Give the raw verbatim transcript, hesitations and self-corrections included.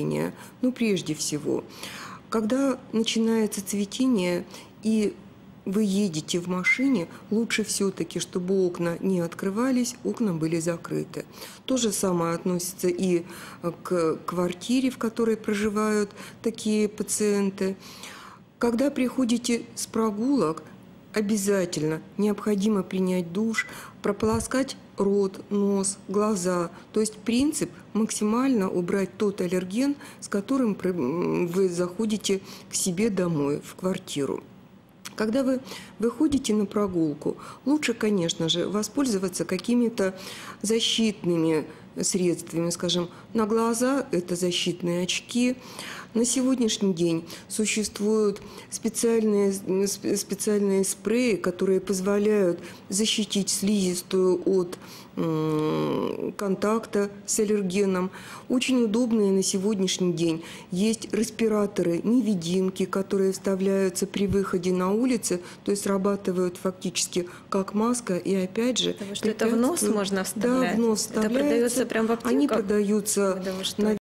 Ну, прежде всего, когда начинается цветение и вы едете в машине, лучше все-таки, чтобы окна не открывались, окна были закрыты. То же самое относится и к квартире, в которой проживают такие пациенты. Когда приходите с прогулок, обязательно необходимо принять душ, прополоскать рот, нос, глаза. То есть принцип максимально убрать тот аллерген, с которым вы заходите к себе домой, в квартиру. Когда вы выходите на прогулку, лучше, конечно же, воспользоваться какими-то защитными средствами, скажем, на глаза – это защитные очки. На сегодняшний день существуют специальные, специальные спреи, которые позволяют защитить слизистую от контакта с аллергеном. Очень удобные на сегодняшний день. Есть респираторы-невидимки, которые вставляются при выходе на улицу, то есть срабатывают фактически как маска. И опять же, потому что это в нос можно вставлять? Да, в нос вставляется. Это продается прямо в аптеках? Они продаются на